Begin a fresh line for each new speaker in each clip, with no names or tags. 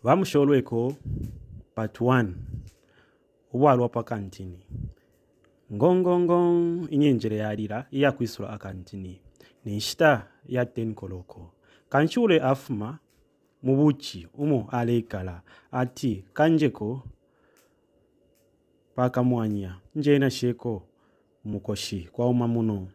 Vamusholweko part 1 uwalwa pa kantini ngongongong inyenjere yalira iya kwisula akantini nishita ya 10 koloko kanchule afuma mubuchi umo aleikala ati kanjeko paka mwanya njena sheko mukoshi kwa umamuno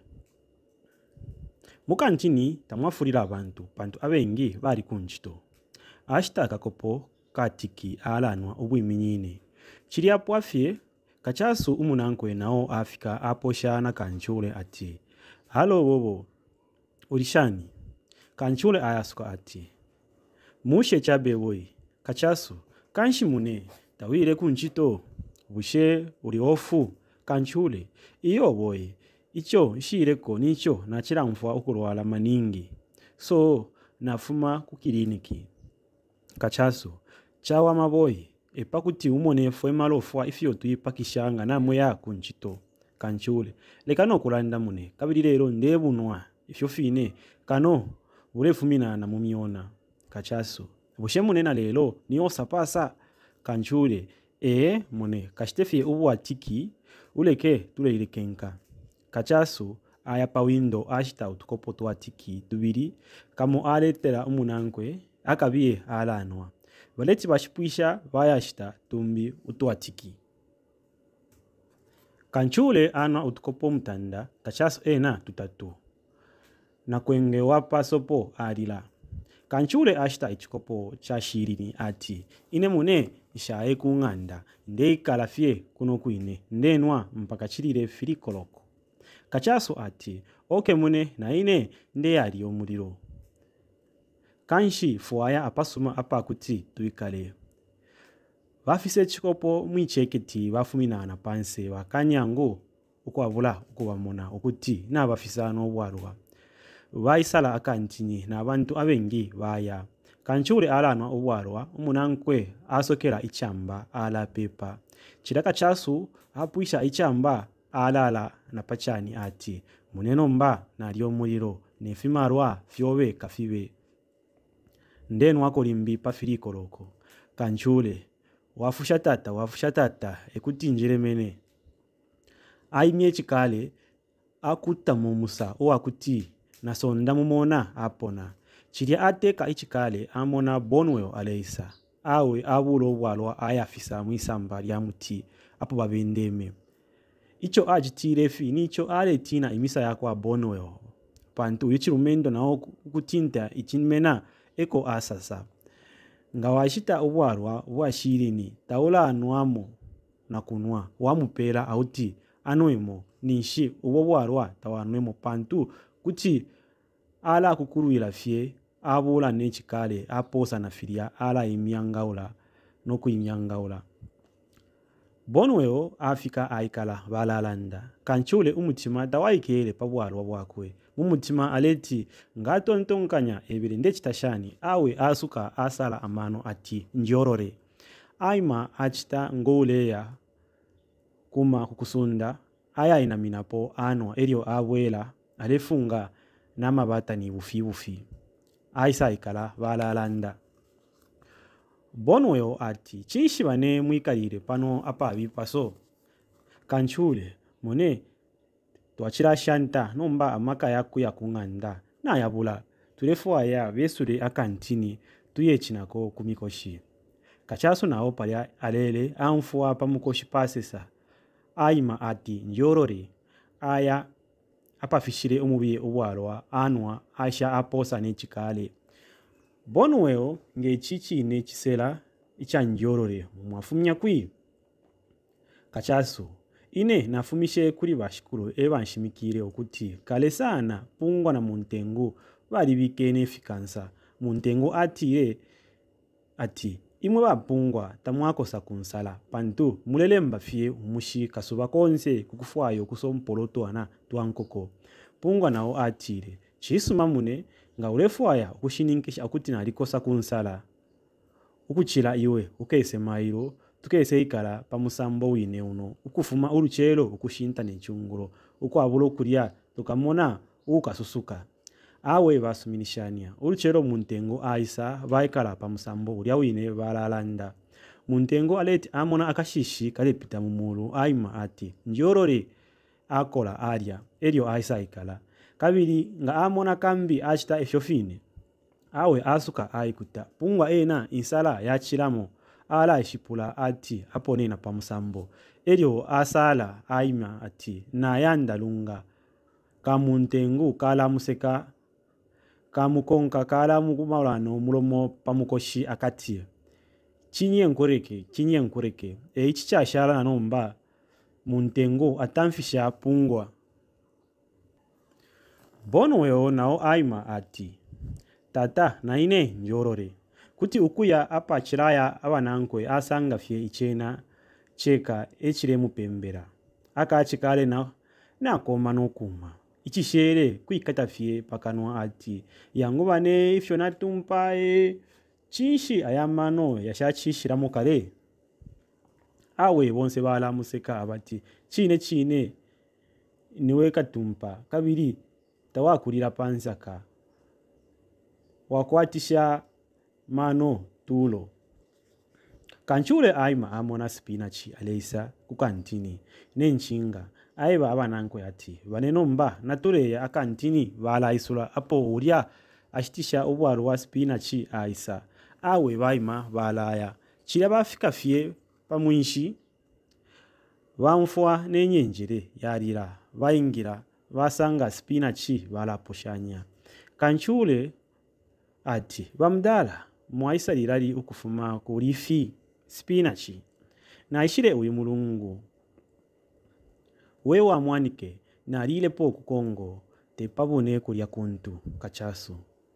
mukantini tamwafulira abantu abengi bali kunchito ashita akakopo katiki alanwa ubwiminyine chili apo afye kachasu umunankwe nao afika apo shana kanchule ati halo bobo ulishani kanchule ayasuka ati mushe chabe boy kachasu kanshi mune tawile kunchito bushe uli ofu kanchule iyo boy icho shireko nicho nachiramfwa ukulwala maningi so nafuma ku kiliniki kachasu chawa maboyi epakuti umonefwe malofwa ifyo tuyipakishanga namwe ya kunchito kanchule lekano kulanda mune kabili lero ndebunwa ifyo fine kano ulefuminana mumiona kachasu bushe mune na lelo niyo sapasa kanchule mune kashitefye ubu atiki uleke tuleilekenka kachasu aya pa window ashita utukopo twa tiki tubiri kamo aletera umunankwe akabiye alanwa baleti bashipwisha bayashita tumbi utwatiki kanchule ana utukopo mtanda kachasu tutatu na kwenge wapa sopo alila kanchule ashita ichikopo cha shirini ati ine mune ishaye kunganda ndeikala fye kuno kwine ndenwa mpaka chilile filikoloko kachasu ati oke mune na ine ndeyali omuliro kanshi fuaya apasuma apakuti tuikale vafise chikopo mwicheketi vafuminana panse wakanyango ukwavula ukubamona ukuti nabafisano obwalwa vaisala akantini nabantu abengi baya kanchule alanwa obwalwa umunankwe asokera ichamba ala pepa chilaka chasu apwisha ichamba alala na pachani ati muneno mba nalyo muliro nefimarwa fyobe kafibe ndenu wako limbi pa filikoloko kanchule wafusha tata ekuti njeremene aimye chikale akuta mumusa owakuti nasonda mumona apona chili ateka ichikale amona Bonwell aleisa awe abulo bwalwa ayafisa mwisamba lya muti apo babendeme icho ajitire fi nicho aletina imisa yakwa Bonwell pantu ichirumendo nao kutinta ichimena eko asasa nga washita obwalwa bwashirini taula anwamo na kunwa wamupera auti anwemo nishi ubo bwalwa tawanwemo pantu kuti ala kukuruila fye abula nechikale aposa na filia ala imyangaula no kuimyangaula Bonwell afika aikala balalanda kanchule umutima dawaikele pabwalwa bwakwe mumutima aleti ngatontonkanya ebire ndechitashani awe asuka asala amano ati njorore aima achita ngouleya kuma kukusunda aya inaminapo anwa elio abwela alefunga namabata ni bufi aisa ikala balalanda Bonwell ati chishi bane mwikalire pano apabi paso kanchule mone twachira shanta nomba amaka yaku yakunganda na yabula tulefuwa ya besure akantini tuyechinako kumikoshi kachaso nao palya alele amfuwa pamukoshi pasesa aima ati njorore aya apafishire umubiye obwalwa anwa asha aposa nechikale Bonwell ngechichi nechisela icha njorore mwafumya kwi kachaso ine nafumishe kuri bashikuru ebanshimikire okuti kale sana pungwa na muntengu bali bikene fikansa muntengu atire ati imwe bapungwa tamwakosa kunsala pantu mulele mbafie umushi kasuba konse kukufwayo kusompoloto ana twankoko pungwa nao atire chisuma mune nga ulefwaya ukushininkisha akuti nalikosa kunsala ukuchila iwe ukese mailo tukese ikala pamusambo wine uno ukufuma uruchelo ukushinta nechungulo ukwabulo kulya tukamona ukasusuka awe basuminishania uruchero muntengo aisa baikala pa musambo ulya wine balalanda muntengo aleti amona akashishi kalepita mumulu aima ati njorore akola alya elyo aisa ikala kabiri nga amona kambi achita efyofine awe asuka aikuta pungwa ena insala yachilamo ala ishipula ati aponena pa musambo elyo asala aima ati nayanda lunga kamuntengu kala museka kamukonka kala mukumalano mulomo pamukoshi akati chinye nkureke ichi chashala nanomba muntengu atamfisha pungwa bono weo nao aima ati tata naine njorore kuti ukuya apa chiraya abanankwe asanga fye ichena cheka echire mupembera akachikale na koma nokuma ichishere kwikata fye pakanwa ati yangu bane ifyo natumpae chishi ayamano yashachishiramo kale awe bonse bala museka abati chine niwe katumpa kabiri tawakulira pansaka wakwatisha mano tulo kanchule aima amona spinachi aleisa kukantini nenchinga aiba abanankwe ati banenomba natuleya akantini bala isula apo ulya ashitisha ubwaru wa spinachi aisa awe baima balaya chila bafika fye pamwinshi bamfwa nenyenjere yarira baingira basanga spinachi balaposhanya kanchule ati bamdala mwaisa lirali ukufuma kulifi spinachi na ishire uyu mulungu wewa mwanike na lile po kukongo tepabone kulya kuntu kachasu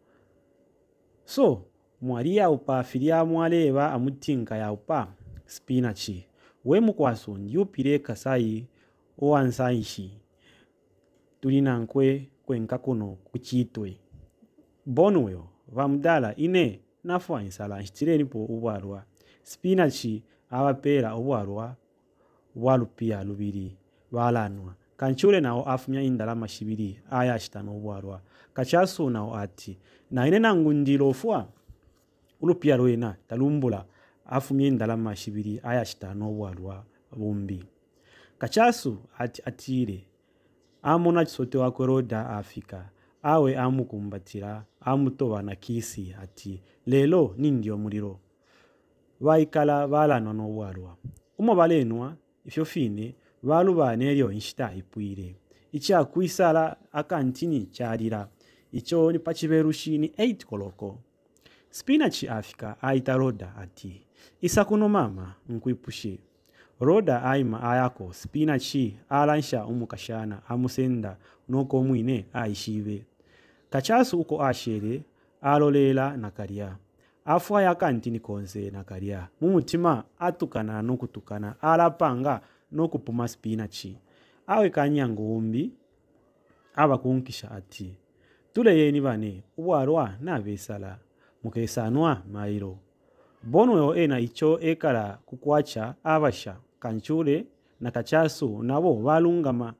so mwali ya upa filia mwaleba amutinka ya upa spinachi we mukwaso ndiupire kasai owansaishi tulinankwe kwenka kuno kuchitwe bonweyo vamdala ine nafwa insala nchitireni po ubwarwa spinachi abapera ubwarwa walupia lubiri balanwa kanchule nao afumya indalama shibiri aya shitano ubwarwa kachasu nao ati na ine nangundilo fwa ulupia lwena talumbula afumya indalama shibiri aya shitano ubwarwa bumbi kachasu ati atire amona chisote wako roda afika awe amukumbatira amutoba na kisi ati lelo nindio muliro baikala balanwa n'obwarwa umo balenwa ifyo fine balubane elyo inshita ipwire ichakwisala akantini charira icho ni pachiberushini 8 koloko spinachi afika aita roda ati isakuno mama nkuipushe roda aima ayako spinachi alansha umukashana amusenda noko mwine aishive kachasu uko ashere alolela nakaria afwa yakantini konse nakaria mumutima atukana nokutukana alapanga nokupuma spinachi awe kanyango umbi abakunkisha ati tule yeni bane ubwarwa nabesala mukesanwa mairo bonweyo ena icho ekala kukwacha abasha kanchule na kachasu nabo balungama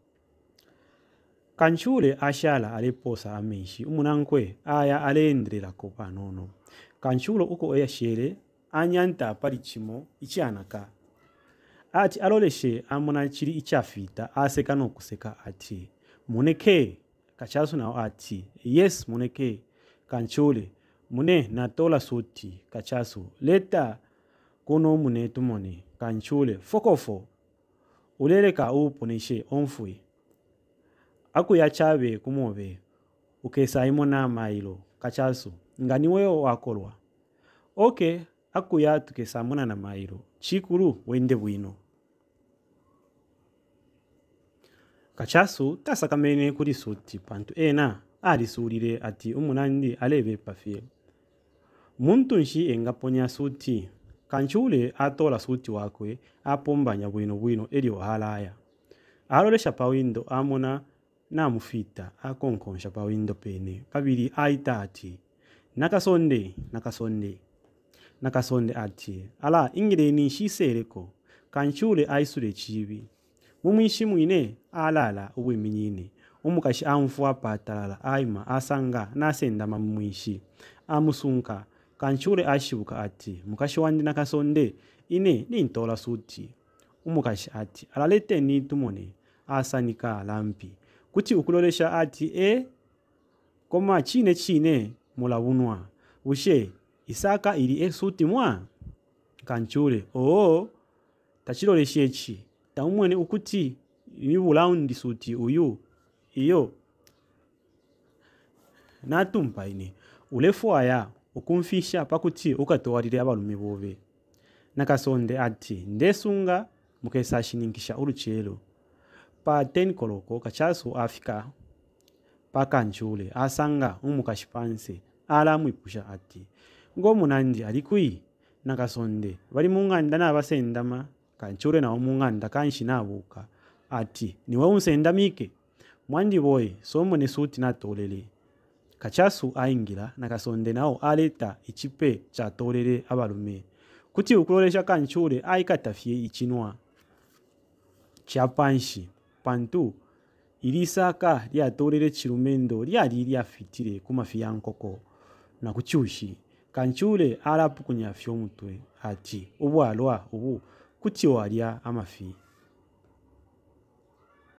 kanchule ashala aleposa amishi umunankwe aya alendelera ko panono kanchulo uko eyashere anyanta palichimo ichanaka ati aloleshe amona chiri ichafita aseka nokuseka ati muneke kachasu nao ati yes muneke kanchule mune natola suti kachasu leta kuno mune tumone kanchule fokofo uleleka uponeshe onfui aku ya chabe kumobe ukesa imona mailo kachasu ngani weo wakolwa okay aku ya tukesa mona na mailo chikuru wende bwino kachasu tasakamene kuri suti pantu ena alisulire ati umunandi alebe pafie muntu nshi engaponya suti kanchule atola suti wakwe apombanya bwino elio halaya alolesha pa windo amona namufita akonkonsha pa windo pene kabiri aita ati nakasonde ati ala ingireni shisereko kanchule aisule chibi mumwishi mwine alala ubweminyine omukashi amfuwa patalala aima asanga nasendama mumwishi amusunka. Kanchure ashibuka ati mukashi wandi nakasonde ine nintola suti. Omukashi ati alaleteni tumone asanika lampi kuti ukulolesha ati koma chine mulabunwa ushe isaka ili suti mwa. Kanchure tachilolesha echi taumwene ukuti ibulaundi suti uyu iyo natumpa ine ulefu aya ukumfisha pakuti ukatowalire abalume bobe. Nakasonde ati ndesunga mukesashiningisha uruchelo. Pa 10 koloko kachasu afika pa Kanchure asanga omukashi panse alamwipusha ati ngo munandi alikui. Nakasonde bali munganda n'abasendama. Kanchure na omunganda kanshi nabuka ati niwe unsendamike mwandi boy somone suti natolele. Kachasu aingira Nakasonde nao aleta ichipe cha tolele abalume kuti ukulolesha Kanchure aikatafie ichinwa chapanshi pantu ilisaka lya tolele chilumendo lya fitire kumafia nkoko na kuchushi. Kanchure alapukunya fyomutwe ati ubwalwa ubu kuti walya amafi.